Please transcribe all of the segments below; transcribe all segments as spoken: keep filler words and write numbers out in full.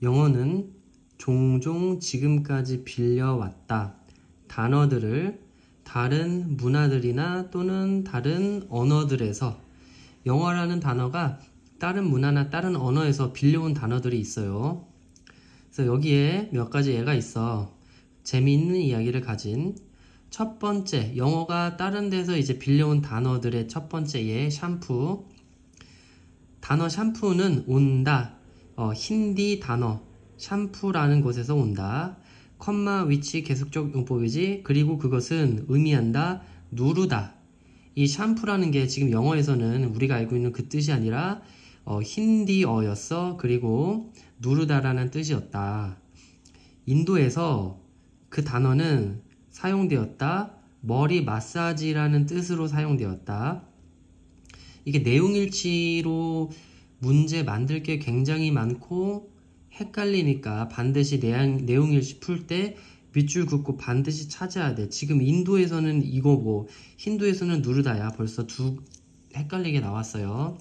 영어는 종종 지금까지 빌려왔다. 단어들을 다른 문화들이나 또는 다른 언어들에서, 영어라는 단어가 다른 문화나 다른 언어에서 빌려온 단어들이 있어요. 그래서 여기에 몇 가지 예가 있어. 재미있는 이야기를 가진 첫 번째, 영어가 다른 데서 이제 빌려온 단어들의 첫 번째 예, 샴푸. 단어 샴푸는 온다. 어, 힌디 단어 샴푸라는 곳에서 온다. 컴마 위치 계속적 용법이지. 그리고 그것은 의미한다. 누르다. 이 샴푸라는 게 지금 영어에서는 우리가 알고 있는 그 뜻이 아니라 어, 힌디어였어. 그리고 누르다라는 뜻이었다. 인도에서 그 단어는 사용되었다. 머리 마사지라는 뜻으로 사용되었다. 이게 내용일치로 문제 만들 게 굉장히 많고 헷갈리니까 반드시 내용일치 풀 때 밑줄 긋고 반드시 찾아야 돼. 지금 인도에서는 이거고 힌두에서는 누르다야. 벌써 두 헷갈리게 나왔어요.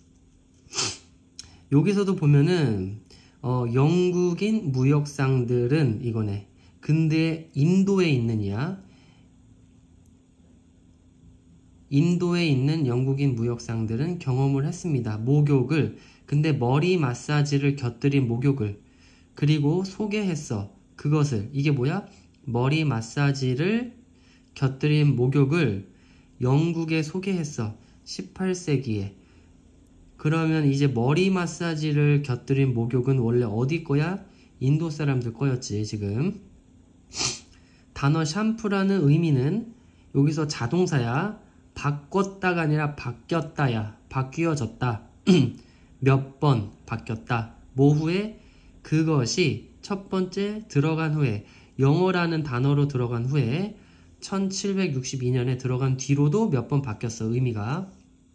여기서도 보면은 어, 영국인 무역상들은 이거네. 근데 인도에 있는 이야. 인도에 있는 영국인 무역상들은 경험을 했습니다. 목욕을. 근데 머리 마사지를 곁들인 목욕을. 그리고 소개했어. 그것을. 이게 뭐야? 머리 마사지를 곁들인 목욕을 영국에 소개했어. 십팔 세기에. 그러면 이제 머리 마사지를 곁들인 목욕은 원래 어디 거야? 인도 사람들 거였지, 지금. 단어 샴푸라는 의미는 여기서 자동사야. 바꿨다가 아니라 바뀌었다야. 바뀌어졌다. 몇 번 바뀌었다. 뭐 후에? 그것이 첫 번째 들어간 후에, 영어라는 단어로 들어간 후에 천칠백육십이 년에 들어간 뒤로도 몇 번 바뀌었어, 의미가.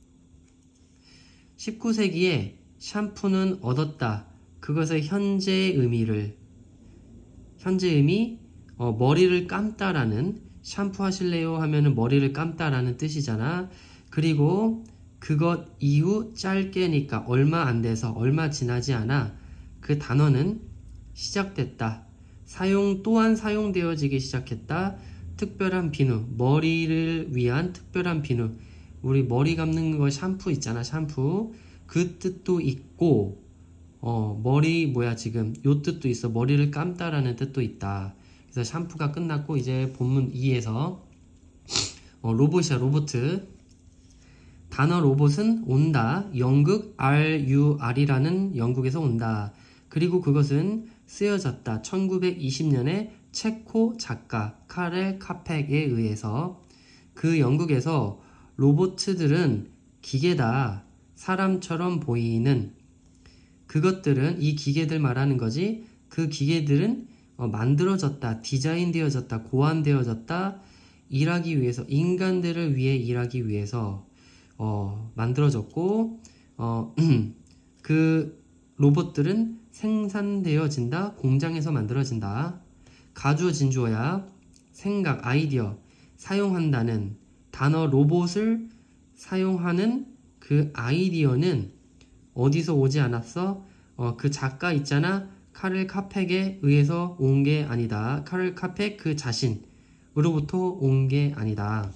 십구 세기에 샴푸는 얻었다. 그것의 현재의 의미를, 현재 의미, 어, 머리를 감다라는, 샴푸 하실래요? 하면은 머리를 감다라는 뜻이잖아. 그리고 그것 이후 짧게니까 얼마 안 돼서, 얼마 지나지 않아 그 단어는 시작됐다. 사용 또한 사용되어지기 시작했다. 특별한 비누, 머리를 위한 특별한 비누. 우리 머리 감는 거 샴푸 있잖아, 샴푸. 그 뜻도 있고, 어, 머리 뭐야 지금 요 뜻도 있어. 머리를 감다라는 뜻도 있다. 그래서 샴푸가 끝났고 이제 본문 이에서 어, 로봇이야, 로보트. 단어 로봇은 온다. 영국 알유알이라는 영국에서 온다. 그리고 그것은 쓰여졌다. 천구백이십 년에 체코 작가 카렐 카펙에 의해서. 그 영국에서 로봇들은 기계다. 사람처럼 보이는 그것들은, 이 기계들 말하는 거지. 그 기계들은 어, 만들어졌다. 디자인되어졌다. 고안되어졌다. 일하기 위해서, 인간들을 위해 일하기 위해서 어, 만들어졌고, 어, 그 로봇들은 생산되어진다. 공장에서 만들어진다. 가주어 진주어야. 생각, 아이디어. 사용한다는 단어 로봇을 사용하는 그 아이디어는 어디서 오지 않았어? 어, 그 작가 있잖아. 카렐 카펙에 의해서 온 게 아니다. 카렐 카펙 그 자신으로부터 온 게 아니다.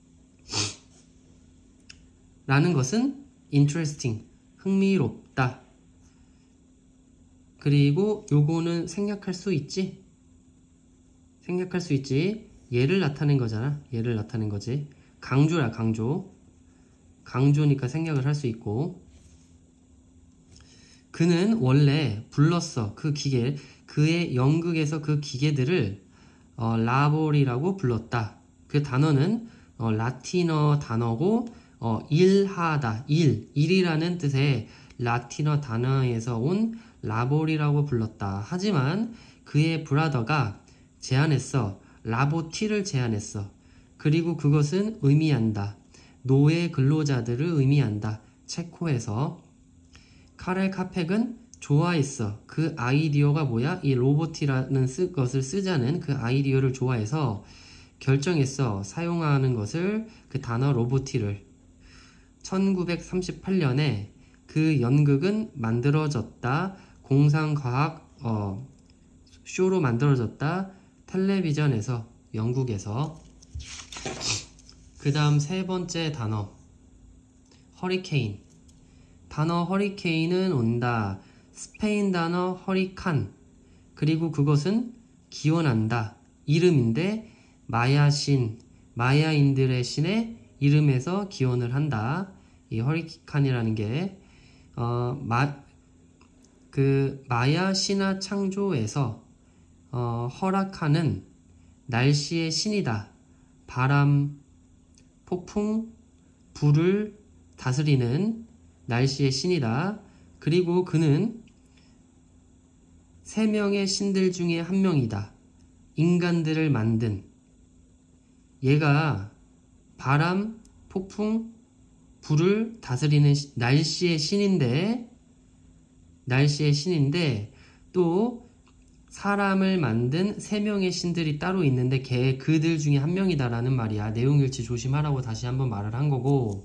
라는 것은 interesting, 흥미롭다. 그리고 요거는 생략할 수 있지? 생략할 수 있지. 얘를 나타낸 거잖아. 얘를 나타낸 거지. 강조야, 강조. 강조니까 생략을 할 수 있고. 그는 원래 불렀어. 그 기계, 그의 연극에서 그 기계들을 어, 라볼이라고 불렀다. 그 단어는 어, 라틴어 단어고 어, 일하다, 일, 일이라는 뜻의 라틴어 단어에서 온 라볼이라고 불렀다. 하지만 그의 브라더가 제안했어. 라보티를 제안했어. 그리고 그것은 의미한다. 노예 근로자들을 의미한다. 체코에서. 카렐 카펙은 좋아했어. 그 아이디어가 뭐야? 이 로보티라는 쓰, 것을 쓰자는 그 아이디어를 좋아해서 결정했어. 사용하는 것을, 그 단어 로보티를. 천구백삼십팔 년에 그 연극은 만들어졌다. 공상과학 어, 쇼로 만들어졌다. 텔레비전에서, 영국에서. 그 다음 세 번째 단어, 허리케인. 단어 허리케인은 온다. 스페인 단어 허리칸. 그리고 그것은 기원한다. 이름인데 마야 신, 마야인들의 신의 이름에서 기원을 한다. 이 허리칸이라는 게 어, 마, 그 마야 신화 창조에서 어, 허라칸은 날씨의 신이다. 바람, 폭풍, 불을 다스리는 날씨의 신이다. 그리고 그는 세 명의 신들 중에 한 명이다. 인간들을 만든. 얘가 바람, 폭풍, 불을 다스리는 시, 날씨의 신인데, 날씨의 신인데, 또 사람을 만든 세 명의 신들이 따로 있는데 걔 그들 중에 한 명이다라는 말이야. 내용일치 조심하라고 다시 한번 말을 한 거고.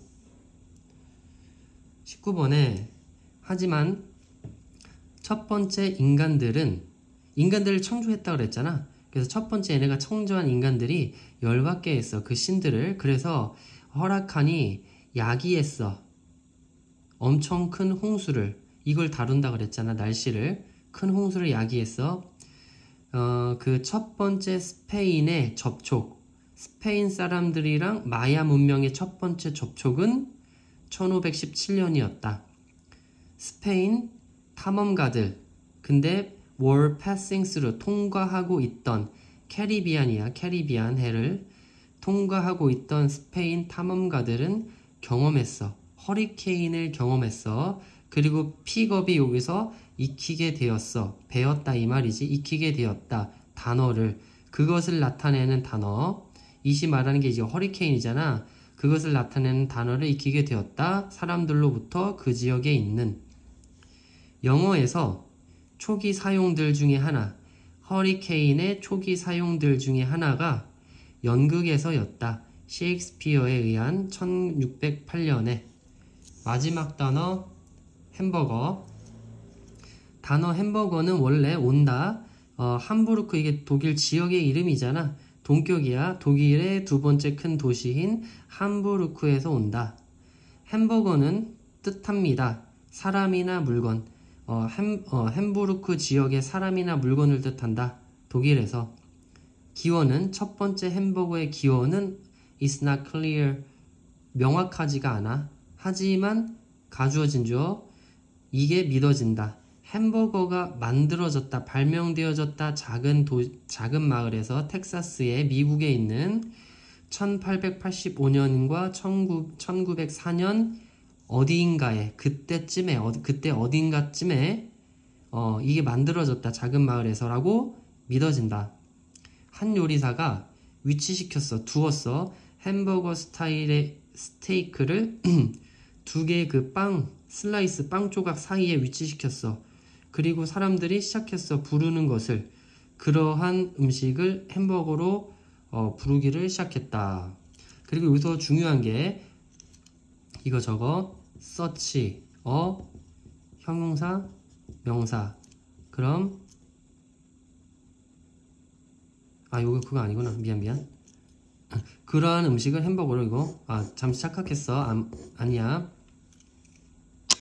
십구 번에 하지만 첫 번째 인간들은 인간들을 창조했다 그랬잖아. 그래서 첫 번째 얘네가 창조한 인간들이 열받게 했어. 그 신들을. 그래서 허락하니 야기했어. 엄청 큰 홍수를. 이걸 다룬다 그랬잖아. 날씨를. 큰 홍수를 야기했어. 어, 그 첫 번째 스페인의 접촉. 스페인 사람들이랑 마야 문명의 첫 번째 접촉은 천오백십칠 년이었다. 스페인 탐험가들, 근데 were passing through, 통과하고 있던, 캐리비안이야, 캐리비안 해를 통과하고 있던 스페인 탐험가들은 경험했어. 허리케인을 경험했어. 그리고 픽업이 여기서 익히게 되었어. 배웠다 이 말이지. 익히게 되었다. 단어를. 그것을 나타내는 단어. 이시 말하는 게 이제 허리케인이잖아. 그것을 나타내는 단어를 익히게 되었다. 사람들로부터 그 지역에 있는. 영어에서 초기 사용들 중에 하나, 허리케인의 초기 사용들 중에 하나가 연극에서였다. 셰익스피어에 의한 천육백팔 년에. 마지막 단어 햄버거. 단어 햄버거는 원래 온다. 어, 함부르크, 이게 독일 지역의 이름이잖아. 동격이야. 독일의 두 번째 큰 도시인 함부르크에서 온다. 햄버거는 뜻합니다. 사람이나 물건. 어, 햄, 어, 햄부르크 지역의 사람이나 물건을 뜻한다. 독일에서. 기원은, 첫 번째 햄버거의 기원은 is not clear. 명확하지가 않아. 하지만 가주어진죠. 이게 믿어진다. 햄버거가 만들어졌다, 발명되어졌다. 작은 도, 작은 마을에서 텍사스의 미국에 있는 천팔백팔십오 년과 천구백사 년 어디인가에, 그때쯤에, 어, 그때 어딘가쯤에 어, 이게 만들어졌다. 작은 마을에서라고 믿어진다. 한 요리사가 위치시켰어. 두었어. 햄버거 스타일의 스테이크를 두 개의 그 빵, 슬라이스 빵 조각 사이에 위치시켰어. 그리고 사람들이 시작했어. 부르는 것을. 그러한 음식을 햄버거로 어, 부르기를 시작했다. 그리고 여기서 중요한 게 이거 저거 such, 어, 형용사, 명사. 그럼 아 이거 그거 아니구나. 미안 미안. 그러한 음식을 햄버거로 이거 아 잠시 착각했어. 아, 아니야.